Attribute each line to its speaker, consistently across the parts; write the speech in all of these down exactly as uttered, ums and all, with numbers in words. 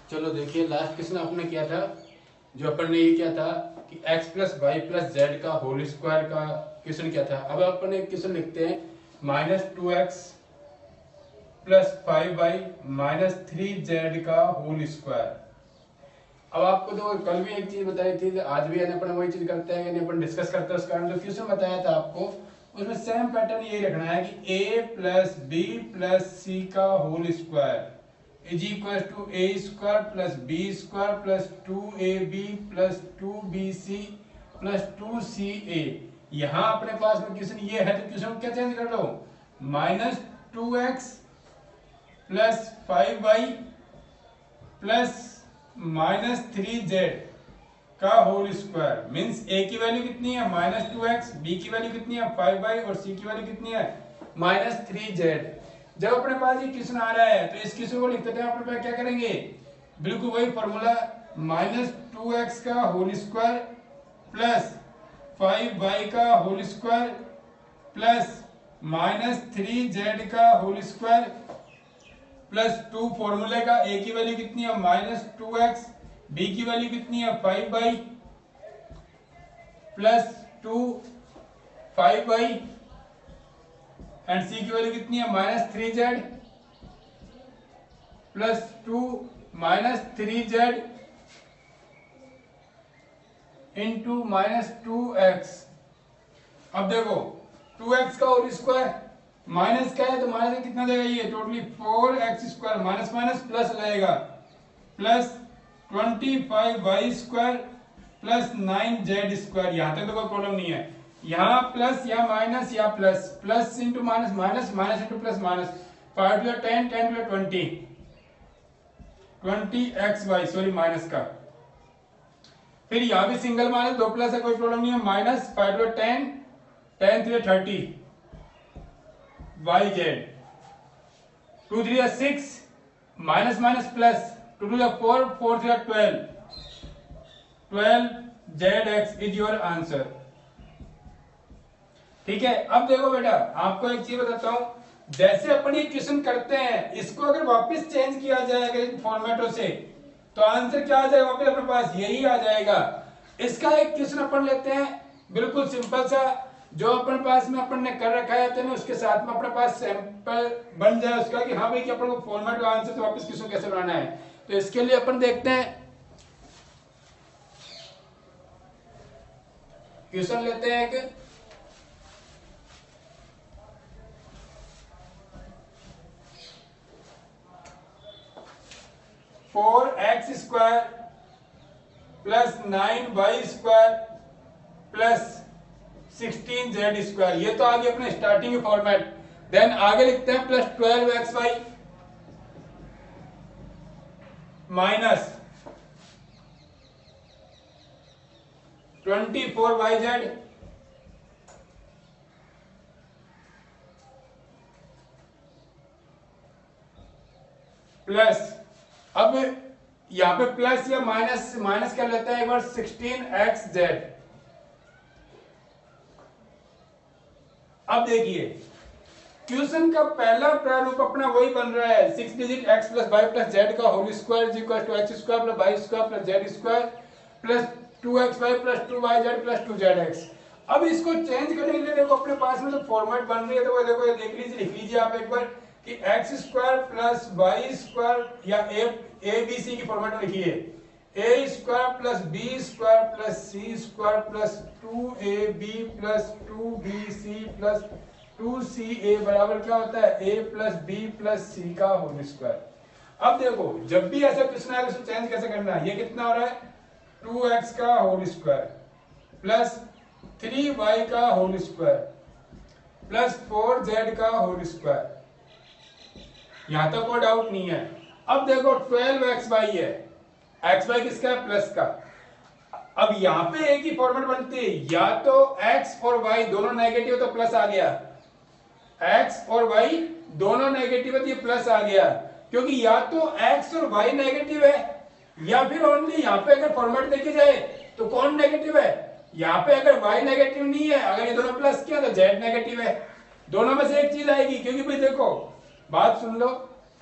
Speaker 1: चलो देखिए, last question आपने किया था, जो अपन ने ये किया था कि x plus Y plus Z का होल स्क्वायर का क्वेश्चन किया था। अब अपन एक क्वेश्चन लिखते हैं, minus two x plus five Y minus three Z का होल स्क्वायर। अब आपको तो कल भी एक चीज बताई थी, आज भी अपन वही चीज करते हैं, यानी अपन डिस्कस करते हैं। उसका जो क्वेश्चन बताया था आपको, उसमें सेम पैटर्न यही रखना है कि a प्लस बी प्लस सी का whole square is equal to A square plus B square plus two A B plus two B C plus two C A. यहां अपने पास में क्वेश्चन ये है, तो क्वेश्चन क्या चेंज कर लो, minus two x plus five Y plus minus three Z का होल स्क्वायर। मीन्स ए की वैल्यू कितनी है, माइनस टू एक्स, बी की वैल्यू कितनी है, फाइव वाई, और सी की वैल्यू कितनी है, माइनस थ्री जेड। जब अपने पास ये क्वेश्चन आ रहा है, तो इस क्वेश्चन को लिखते टाइम अपने पास क्या करेंगे, बिल्कुल वही फॉर्मूला, माइनस टू एक्स का whole square plus five Y का whole square plus minus three Z का होल स्क्वायर प्लस टू, फॉर्मूले का ए की वैल्यू कितनी है, माइनस टू एक्स, बी की वैल्यू कितनी है, five Y plus two five Y, and C की वैल्यू कितनी है, minus three Z plus two minus three Z into minus two x. अब देखो, टू एक्स का होल स्क्वायर माइनस का है, तो माइनस कितना देगा, ये totally four x square, minus minus plus रहेगा, plus twenty five Y square plus nine Z square. यहां तक तो कोई प्रॉब्लम नहीं है, यहाँ प्लस या माइनस या plus, plus into minus minus, minus into plus minus, five two ten, ten two twenty, twenty x y, sorry minus का। फिर यहाँ भी सिंगल माइनस, दो प्लस है, कोई प्रॉब्लम नहीं है, minus five two ten, ten three thirty y z, two three six, minus minus plus, two two four, four three twelve, twelve z x is your answer. ठीक है। अब देखो बेटा, आपको एक चीज बताता हूं, जैसे अपन ये क्वेश्चन करते हैं, इसको अगर वापस चेंज किया जाएगा इन फॉर्मेटों से, तो आंसर क्या आ जाएगा, वापस अपने पास यही आ जाएगा। इसका एक क्वेश्चन अपन लेते हैं, बिल्कुल सिंपल सा, जो अपन पास में अपन ने कर रखा है, तो उसके साथ में अपने पास सैंपल बन जाए उसका, कि हाँ भाई कि अपन को फॉर्मेट का आंसर तो वापस क्वेश्चन कैसे बनाना है। तो इसके लिए अपन देखते हैं, क्वेश्चन लेते हैं एक, four x square plus nine y square plus sixteen z square. ये तो आगे अपने स्टार्टिंग फॉर्मेट। देन आगे लिखते हैं plus twelve x y minus twenty four y z plus, अब यहां पे प्लस या माइनस, माइनस कर लेते हैं एक बार, सिक्सटीन एक्स जेड। अब देखिए, क्वेश्चन का पहला प्रारूप अपना वही बन रहा है, six digit x plus Y plus Z का whole square is equal to x square plus y square plus z square plus two x y plus two y z plus two z x. अब इसको change करने के लिए देखो, अपने पास में जो फॉर्मेट बन रही है, तो वो देखो, ये देख लीजिए, लिख लीजिए आप एक बार कि x square plus y square, या ए ए बी सी की फॉर्मेट में लिखिए, a square plus B square plus c square plus two A B plus two B C plus two C a बराबर क्या होता है, ए प्लस बी प्लस सी का whole square. अब देखो, जब भी ऐसा क्वेश्चन आएगा, उसको चेंज कैसे करना है, ये कितना हो रहा है, टू एक्स का whole square plus three y का whole square plus four z का होल स्क्वायर। यहां तक कोई डाउट नहीं है। अब देखो, ट्वेल्व एक्स वाई है, एक्स वाई किसका है, प्लस का। अब यहां पे एक ही फॉर्मेट बनती है, या तो x और y दोनों नेगेटिव तो प्लस आ गया, x और y दोनों नेगेटिव है तो ये प्लस आ गया, क्योंकि या तो x और y नेगेटिव है, या फिर ओनली यहाँ पे अगर फॉर्मेट देखी जाए तो कौन नेगेटिव है, यहाँ पे अगर y नेगेटिव नहीं है, अगर ये दोनों प्लस किया तो z नेगेटिव है। दोनों में से एक चीज आएगी, क्योंकि भाई देखो, बात सुन लो,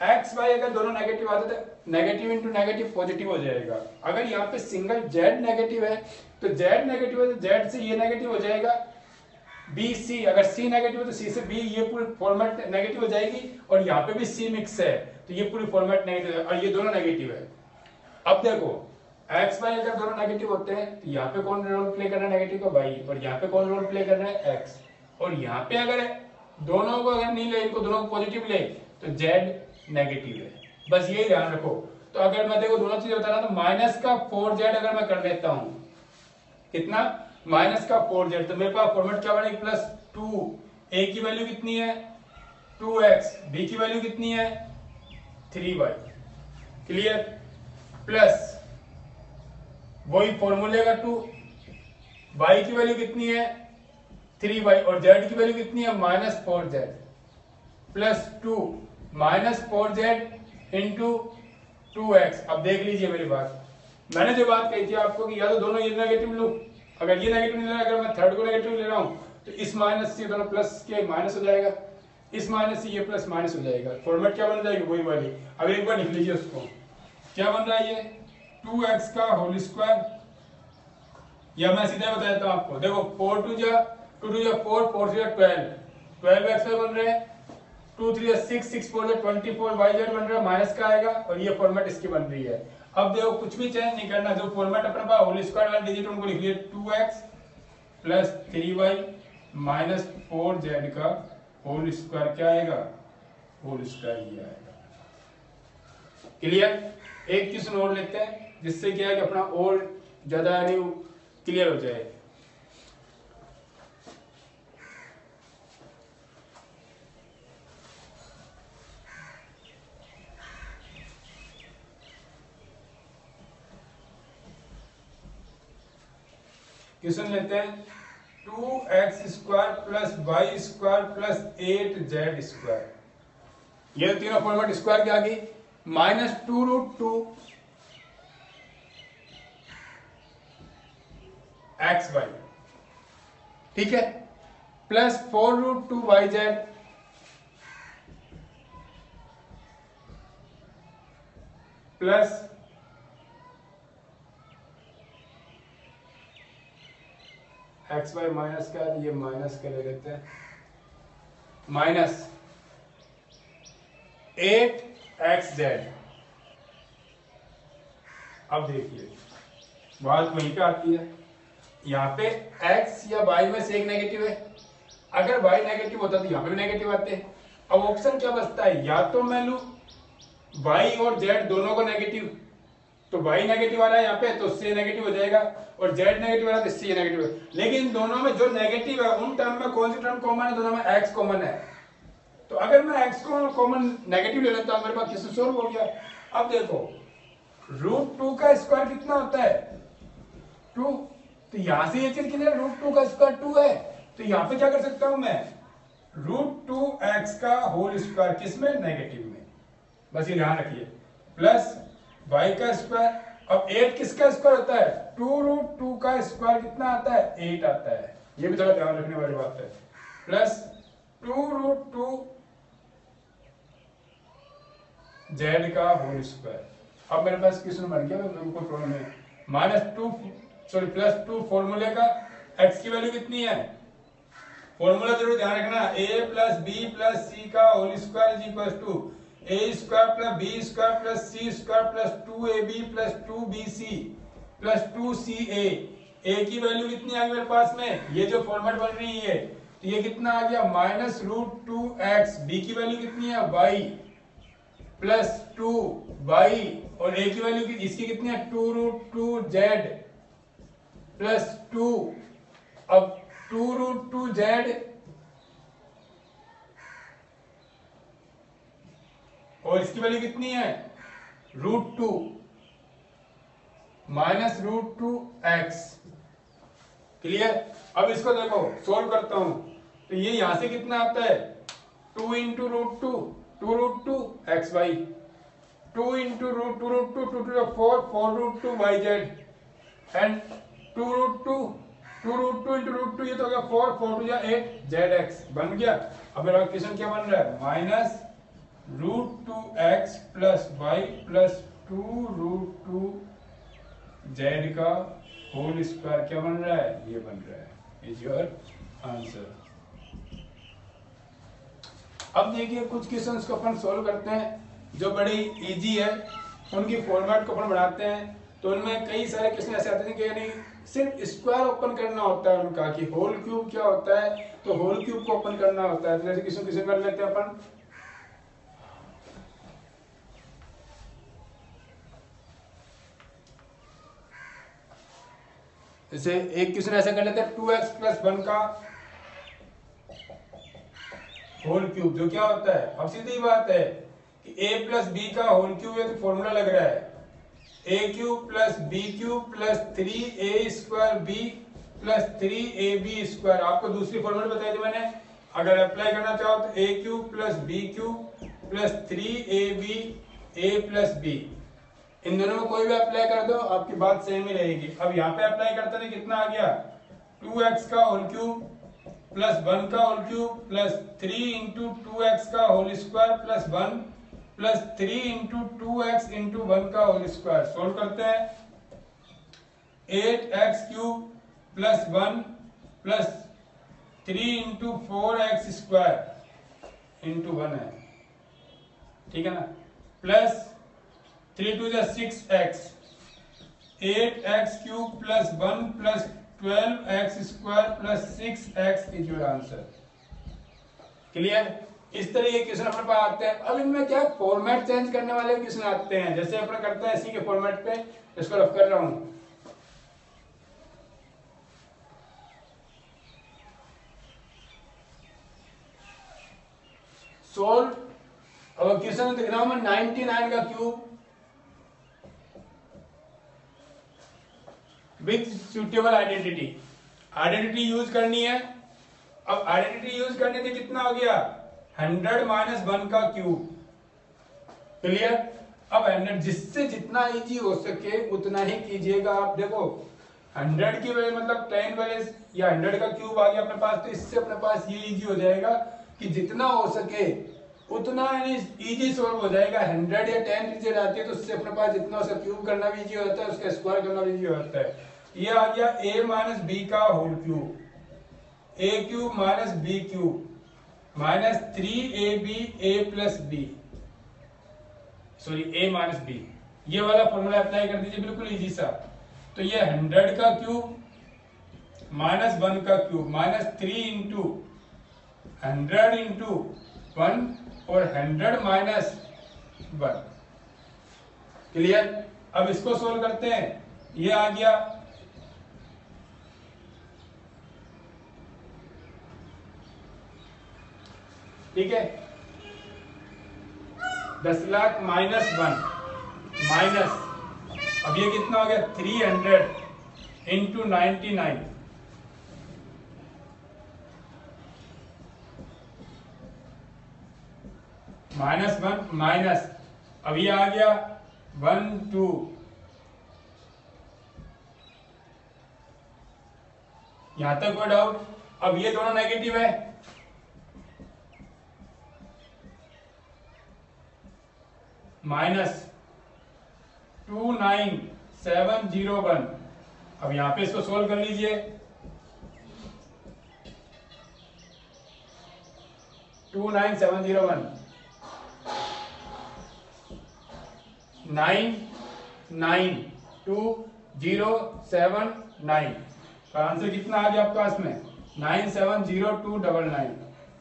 Speaker 1: एक्स वाई अगर दोनों नेगेटिव आते तो नेगेटिव इंटू नेगेटिव पॉजिटिव हो जाएगा। अगर यहाँ पे सिंगल जेड नेगेटिव है तो जेड नेगेटिव है तो जेड से ये नेगेटिव हो जाएगा, बी सी अगर सी नेगेटिव है तो सी से बी, ये पूरी फॉर्मेट नेगेटिव हो जाएगी। और यहाँ पे भी सी मिक्स है तो ये पूरी फॉर्मेट नेगेटिव है और ये दोनों नेगेटिव है। अब देखो एक्स वाई अगर दोनों नेगेटिव होते हैं तो यहाँ पे कौन रोल प्ले कर रहा है नेगेटिव का, वाई, और यहाँ पे कौन रोल प्ले कर रहा है, एक्स। और यहाँ पे अगर दोनों को अगर नहीं ले, इनको दोनों को पॉजिटिव ले तो जेड नेगेटिव है। बस यही ध्यान रखो। तो अगर मैं देखो दोनों चीजें बता रहा तो माइनस का फोर जेड अगर मैं कर लेता हूं, कितना, माइनस का फोर जेड, तो मेरे पास फॉर्मेट क्या बनेगी, प्लस टू, ए की वैल्यू कितनी है टू एक्स, बी की वैल्यू कितनी है थ्री वाई, क्लियर, प्लस वही फॉर्मूले का टू, वाई की वैल्यू कितनी है थ्री वाई और जेड की वैल्यू कितनी है minus four z, plus two minus four z into two x. अब देख लीजिए मेरी बात, मैंने जो बात कही थी आपको कि या तो दोनों ये नेगेटिव लूं, अगर ये नेगेटिव नहीं ले रहा, अगर मैं थर्ड को नेगेटिव ले रहा हूं तो इस माइनस से दोनों प्लस के माइनस हो जाएगा, इस माइनस से ये प्लस माइनस हो जाएगा, फॉर्मेट क्या बन जाएगी वही वाली। अब एक बार लिख लीजिए उसको, क्या बन रहा है ये टू एक्स का होल स्क्वायर, या मैं सीधा बता देता हूं आपको, देखो फोर टू जा टू टू जा फोर, फोर थ्री जा ट्वेल्व, ट्वेल्व एक्स बन रहे हैं, two three six, six four twenty four, y z बन रहा है, माइनस का आएगा और ये फॉर्मेट इसकी बन रही है। अब देखो कुछ भी चेंज नहीं करना, जो फॉर्मेट अपने पास होल स्क्वायर वाला डिजिट उनको लिख लिए, two x plus three y minus four z का होल स्क्वायर क्या आएगा, होल स्क्वायर ये आएगा, क्लियर। एक क्वेश्चन और लेते हैं जिससे क्या है कि अपना और ज्यादा क्लियर हो जाए। क्वेश्चन लेते हैं, two x square plus y square plus eight z square, ये तीनों फॉर्मेट स्क्वायर क्या आ गई, minus two root two x y, ठीक है, plus four root two y z plus x y minus का, ये माइनस का ले लेते हैं, माइनस एट एक्स जेड। अब देखिए बात वहीं पे आती है, यहाँ पे x या y में से एक नेगेटिव है, अगर y नेगेटिव होता तो यहाँ पे भी नेगेटिव आते हैं। अब ऑप्शन क्या बचता है, या तो मैं लूं y और z दोनों को नेगेटिव, तो y नेगेटिव आ रहा है यहाँ पे तो उससे नेगेटिव हो जाएगा, और z नेगेटिव आ रहा है तो इससे ये नेगेटिव है। लेकिन दोनों में जो नेगेटिव है उन टर्म में कौन सी टर्म कॉमन है, दोनों में x कॉमन है, तो अगर मैं x को कॉमन नेगेटिव ले लेता हूं मेरे पास किसी सोल्व हो गया। अब देखो रूट टू का स्क्वायर कितना होता है टू, तो यहां से ये चीज क्लियर, रूट टू का स्क्वायर टू है, तो यहां पे क्या कर सकता हूं मैं, रूट टू एक्स का होल स्क्वायर किसमें, नेगेटिव में, बस ये ध्यान रखिए, प्लस वाई का स्क्वायर। अब एट किसका स्क्वायर होता है, टू रूट टू का स्क्वायर कितना आता है, एट आता है, ये भी थोड़ा ध्यान रखने वाली बात है, plus two root two z का होल स्क्वायर। अब मेरे पास क्वेश्चन बन गया, मेरे को प्रॉब्लम है, minus two sorry plus two फॉर्मूले का x की वैल्यू कितनी है, फॉर्मूला जरूर ध्यान रखना, a प्लस बी प्लस सी का whole square is equal to a square plus B square plus c square plus two A B plus two B C plus two C a. a की value कितनी आ गई मेरे पास में, ये जो फॉर्मेट बन रही है तो ये कितना आ गया minus root two x, B की वैल्यू कितनी है y प्लस टू वाई, और a की वैल्यू की इसकी कितनी है two root two z plus two, अब टू रूट टू जेड और इसकी वैल्यू कितनी है root two minus root two x, clear. अब इसको देखो सोल्व करता हूं तो ये यहां से कितना आता है two into root two, two root two x y, two into root two root two, two two four, four root two y z and two root two, two root two into root two, ये तो हो गया four, four two या eight z x बन गया। अब मेरा question क्या बन रहा है, minus root two x plus Y plus two root two z का होल स्क्वायर क्या बन रहा है, ये बन रहा है, इज योर आंसर। अब देखिए कुछ क्वेश्चंस को अपन सॉल्व करते हैं जो बड़ी इजी है, उनकी फॉर्मेट को अपन बनाते हैं। तो उनमें कई सारे क्वेश्चन ऐसे आते हैं कि यानी सिर्फ स्क्वायर ओपन करना होता है उनका, कि होल क्यूब क्या होता है, तो होल क्यूब को ओपन करना होता है। तो जैसे क्वेश्चन क्वेश्चन कर लेते हैं अपन। जैसे एक क्वेश्चन ऐसा कर लेते हैं, टू एक्स प्लस वन का होल क्यूब जो क्या होता है। अब सीधी बात है कि a प्लस बी का होल क्यूब है, तो फॉर्मूला लग रहा है a cube plus b cube plus three a square b plus three a b square. आपको दूसरी फॉर्मूला बताई थी मैंने, अगर अप्लाई करना चाहो तो a cube plus b cube plus three a b a plus b, इन दोनों में कोई भी अप्लाई कर दो आपकी बात सेम ही रहेगी। अब यहाँ पे अप्लाई करते थे, कितना आ गया, टू एक्स का होल क्यूब प्लस वन का whole cube plus three into two x का whole square plus one plus three into two x into one का होल स्क्वायर। सोल्व करते हैं, eight x cube plus one plus three into four x square into one है, ठीक है ना, plus three two जा six x, eight x cube plus one plus twelve x square plus six x is your answer. Clear. इस तरह के question अपने पास आते हैं। अब इनमें क्या फॉर्मेट चेंज करने वाले क्वेश्चन आते हैं, जैसे अपन करते हैं इसी के फॉर्मेट पे, इसको रफ कर रहा हूं। सोल्व, अब क्वेश्चन दिख रहा हूं मैं, नाइनटी नाइन का cube with suitable identity. Identity use करनी है। अब आइडेंटिटी यूज करने से कितना हो गया, हंड्रेड माइनस वन का क्यूब। क्लियर। अब हंड्रेड, जिससे जितना इजी हो सके उतना ही कीजिएगा। आप देखो हंड्रेड की वजह मतलब टेन वैल्यूज या हंड्रेड का क्यूब आ गया अपने पास, तो इससे अपने पास ये इजी हो जाएगा कि जितना हो सके उतना इजी सोल्व हो जाएगा। हंड्रेड या टेन चीजें आती है तो उससे अपने पास जितना उसका क्यूब करना भी इजी होता है, उसका स्क्वायर करना भी इजी होता है। ये आ गया a माइनस बी का whole cube, a cube minus b cube minus three a b a plus b, sorry a minus b, ये वाला फॉर्मूला अप्लाई कर दीजिए, बिल्कुल इजी सा। तो ये हंड्रेड का क्यूब माइनस वन का cube minus three into hundred into one और हंड्रेड माइनस वन। क्लियर। अब इसको सोल्व करते हैं, ये आ गया ठीक है, दस लाख माइनस वन माइनस, अब ये कितना हो गया, three hundred into ninety nine minus one minus, अब ये आ गया वन टू, यहां तक कोई डाउट। अब ये दोनों नेगेटिव है, minus two nine seven zero one. अब यहां पे इसको सोल्व कर लीजिए, two nine seven zero one, nine nine two zero seven nine का आंसर कितना आ गया आपके पास में, nine seven zero two double nine.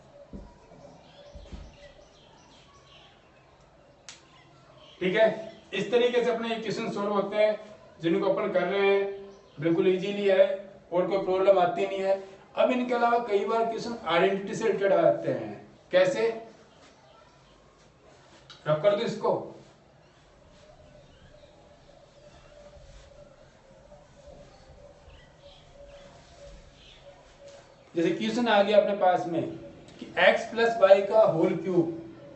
Speaker 1: ठीक है। इस तरीके से अपने क्वेश्चन सोल्व होते हैं जिनको अपन कर रहे हैं, बिल्कुल इजीली है और कोई प्रॉब्लम आती नहीं है। अब इनके अलावा कई बार क्वेश्चन आइडेंटिटी से रिलेटेड आते हैं। कैसे, रख कर दो इसको। जैसे क्वेश्चन आ गया अपने पास में कि x प्लस वाई का होल क्यूब,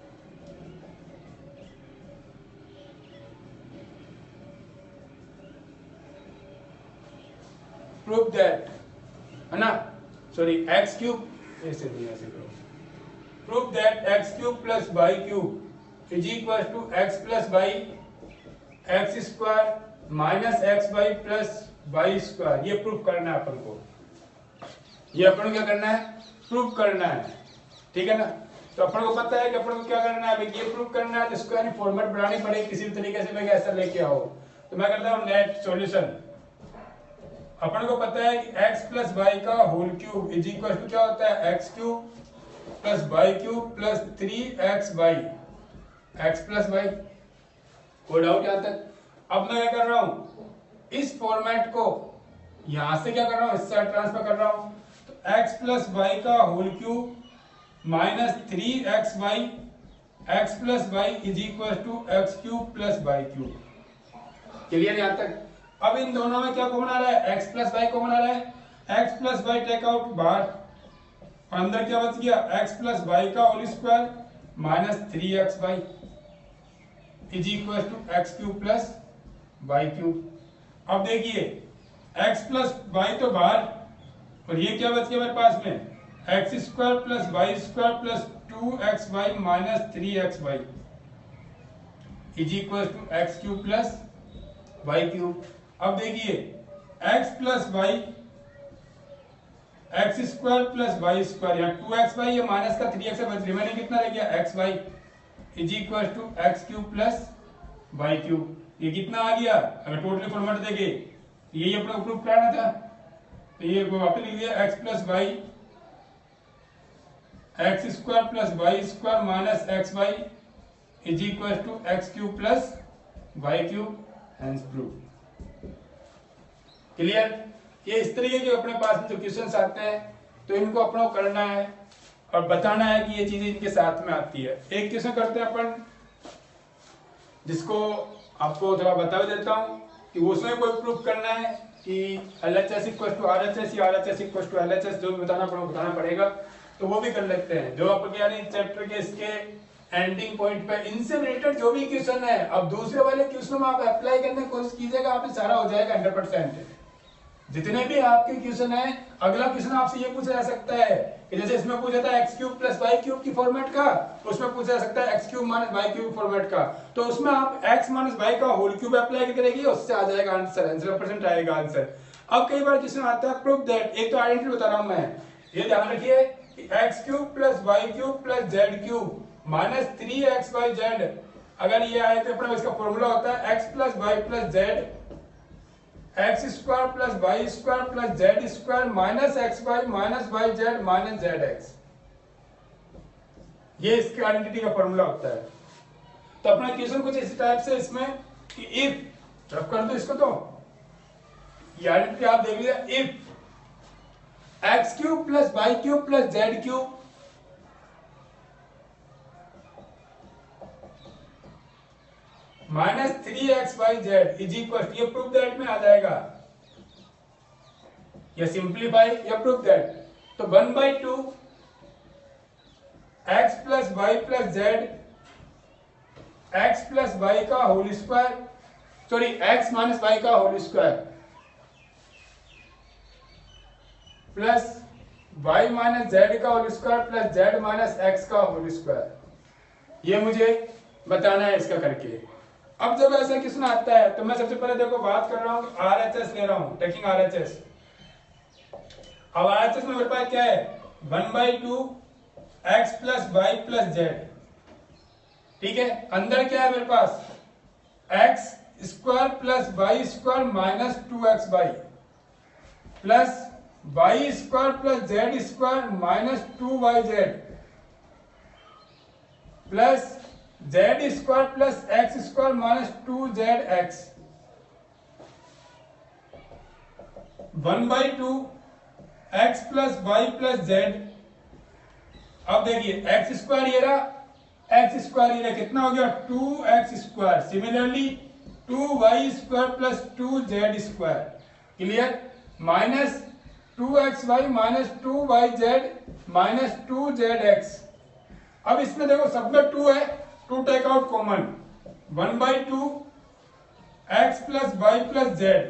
Speaker 1: प्रूव दैट, है ना, सॉरी x क्यूब, ऐसे नहीं ऐसे करो, prove that x cube plus y cube is equal to x plus y x square minus x y plus y square. ये proof करना है अपन को, ये अपन को क्या करना है, प्रूफ करना है, ठीक है ना। तो अपन को पता है कि अपन को क्या करना है, ये प्रूफ करना है, तो इसको यानी फॉर्मेट बनानी पड़ेगी किसी भी तरीके से, मैं ऐसा लेके आओ। तो मैं करता हूँ नेट सॉल्यूशन। अपन को पता है कि x प्लस वाई का whole cube is equal to क्या होता है, x cube plus y cube plus three x y, x plus y. कोई डाउट यहाँ तक? अब मैं क्या कर रहा हूँ, इस फॉर्मेट को यहां से क्या कर रहा हूँ, इस साइड ट्रांसफर कर रहा हूँ। तो x प्लस वाई का whole cube minus three x y x plus y is equal to x cube plus y cube. Clear यहाँ तक? अब इन दोनों में क्या कॉमन आ रहा है, x प्लस वाई कॉमन आ रहा है, x plus y take out बाहर, अंदर क्या बच गया, x प्लस वाई का whole square minus three x y is equal to x cube plus y cube. अब देखिए x प्लस वाई तो बाहर, और ये क्या बच गया मेरे पास में, x square plus y square plus two x y minus three x y is equal to x cube plus y cube. अब देखिए x plus y x square plus y square, यहाँ टू एक्स वाई, ये minus का three x बच remaining कितना रह गया, x y is equal to x cube plus y cube. ये कितना आ गया, अगर टोटल फॉर्मेट देखे यही अपना प्रूफ कराना था, तो ये वापस लिख दिया x plus y x square plus y square minus x y is equal to x cube plus y cube, hence proof. Clear? ये इस तरीके के अपने पास जो क्वेश्चंस आते हैं तो इनको अपना करना है और बताना है कि ये चीजें इनके साथ में आती है। एक क्वेश्चन करते हैं अपन, जिसको आपको थोड़ा बता देता हूँ कि उसमें कोई प्रूफ करना है कि L H S equal to R H S या R H S equal to L H S, जो भी बताना पड़ेगा बताना पड़ेगा, तो वो भी कर लेते हैं। जो आपको यानी चैप्टर के इसके एंडिंग पॉइंट पे इनसे रिलेटेड जो भी क्वेश्चन है, अब दूसरे वाले क्वेश्चन में आप अप्लाई करने की कोशिश कीजिएगा, आप सारा हो जाएगा हंड्रेड परसेंट। जितने भी आपके क्वेश्चन है, अगला क्वेश्चन आपसे ये पूछा जा सकता है कि जैसे इसमें पूछा था x cube plus y cube की फॉर्मेट का, उसमें पूछा जा सकता है x cube minus y cube format का, तो उसमें आप एक्स माइनस वाई का होल क्यूब अप्लाई करेंगे, उससे आ जाएगा आंसर, हंड्रेड परसेंट आएगा आंसर। अब कई बार क्वेश्चन आता है प्रूफ दैट, एक तो आइडेंटिटी बता रहा हूं मैं, ये ध्यान रखिए कि x cube plus y cube plus z cube minus three x y z, अगर ये आए तो अपना इसका फॉर्मूला होता है x plus Y plus z x square plus y square plus z square minus x y minus y z minus z x. ये इसके आइडेंटिटी का फॉर्मूला होता है। तो अपना क्वेश्चन कुछ इस टाइप से इसमें कि इफ रफ कर दो इसको, तो ये आइडेंटिटी आप देख लीजिए, if x cube plus y cube plus z cube minus three x y z is equal, ये प्रूफ दैट में आ जाएगा, या सिंप्लीफाई या प्रूफ दैट। तो one by two x plus Y plus z x plus y का whole square, sorry x minus y का whole square plus y minus z का whole square plus z minus x का whole square. ये मुझे बताना है इसका करके। अब जब ऐसा क्वेश्चन आता है तो मैं सबसे पहले देखो बात कर रहा हूं, आर एच एस ले रहा हूं, टेकिंग आर एच एस। अब आर एच एस में मेरे पास क्या है, one by two x plus Y plus z, ठीक है। अंदर क्या है मेरे पास, x square plus y square minus two x y plus y square plus z square minus two y z plus z square plus x square minus two z x, one by two x plus Y plus z. अब देखिए x square ये रहा, x square ये रहा, कितना हो गया, two x square, similarly two y square plus two z square, clear, minus two x y minus two y z minus two z x. अब इसमें देखो सब में टू है, two take out common, one by two x plus Y plus z,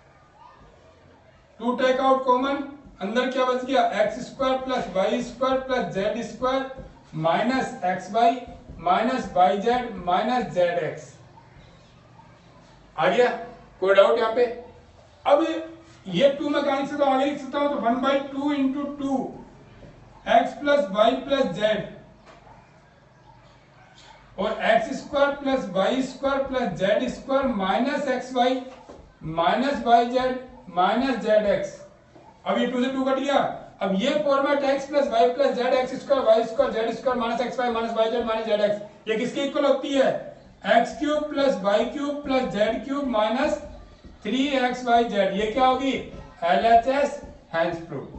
Speaker 1: two take out common, अंदर क्या बच गया, x square plus y square plus z square minus x y minus y z minus z x. आ गया? कोई doubt यहाँ पे? अब ये टू मैं कहा लिख सकता हूँ, आगे लिख सकता हूँ, तो one by two into two x plus Y plus z और x square plus y square plus z square minus x y minus y z minus z x. अब ये टू से टू कट गया। अब ये format x plus Y plus z x square y square z square minus x y minus y z minus z x, ये किसके equal होती है? X cube plus y cube plus z cube minus three x y z. ये क्या होगी? L H S hence proof.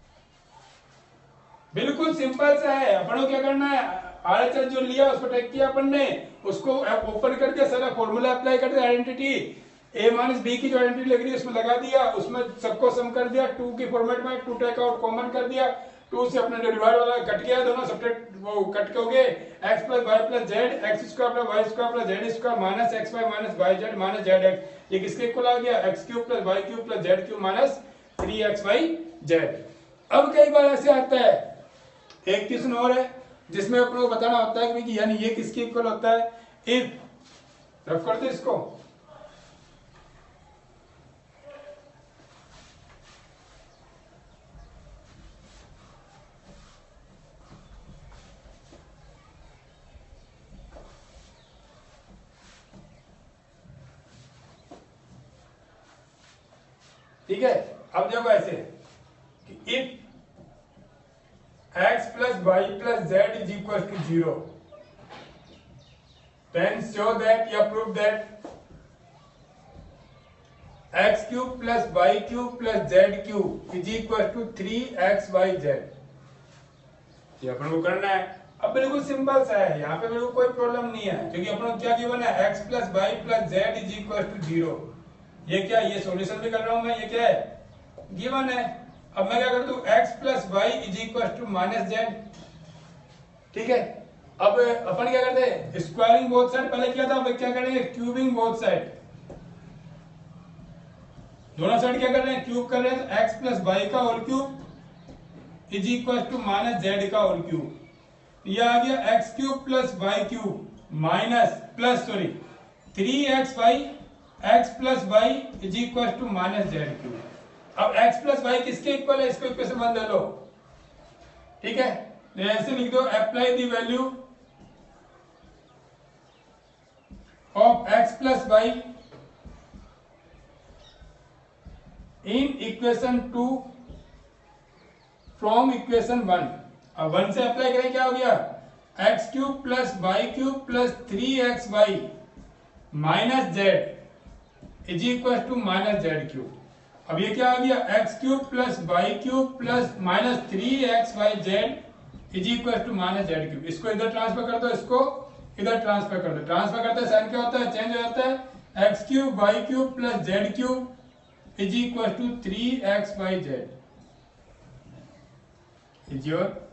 Speaker 1: बिल्कुल simple सा है। अपन को क्या करना है, आर एच एस जो लिया उसको टेक किया अपन ने, उसको ओपन कर दिया, सारा फॉर्मूला अप्लाई कर दिया, आइडेंटिटी ए माइनस बी की जो आइडेंटिटी लग रही है उसमें लगा दिया, उसमें सबको सम कर दिया, टू की फॉर्मेट में टू टेक आउट कॉमन कर दिया, टू से अपने डिवाइड वाला कट गया, दोनों सब्ट्रैक्ट वो कट हो गए, x plus Y plus z x square plus y square plus z square minus x y minus y z minus z x. ये किसके इक्वल आ गया? X cube plus y cube plus z cube minus three x y z. अब कई बार ऐसे आता है, एक क्वेश्चन और है जिसमें अपन को बताना होता है कि यानी ये किसके इक्वल होता है। इफ रफ करते इसको, ठीक है। अब देखो ऐसे कि if x plus Y plus z is equal to zero, then show that या prove that x cube plus y cube plus z cube is equal to three x y z. ये अपन को करना है। अब बिल्कुल सिंपल सा है, यहाँ पे बिल्कुल कोई प्रॉब्लम नहीं है, क्योंकि अपन को क्या गिवन है? x plus Y plus z is equal to zero. ये क्या, ये सॉल्यूशन भी कर रहा हूं मैं, ये क्या है? गिवन है। अब मैं क्या कर दूं? x plus y is equal to minus z, ठीक है। अब अपन क्या करते हैं? स्क्वायरिंग बोथ साइड पहले किया था, अब क्या करेंगे? Cubing both side. दोनों साइड क्या कर रहे हैं? क्यूब कर रहे हैं। तो x प्लस वाई का whole cube is equal to minus z का होल क्यूब। ये आ गया x cube plus y cube minus plus sorry three x y x plus y is equal to minus z cube. अब x plus y किसके equal है? इसको equation one ले लो, ठीक है। ऐसे लिख दो, apply the value of x plus y in equation two from equation one. अब वन से अप्लाई करें, क्या हो गया? X cube plus y cube plus three x y minus z is equal to minus z cube. अब ये क्या आ गया? X cube plus y cube plus minus three x y z is equal to minus z cube. इसको इधर transfer कर दो, इसको इधर ट्रांसफर कर दो। ट्रांसफर करते साइन क्या होता है? चेंज हो जाता है। X cube y cube plus z cube is equal to three x y z is your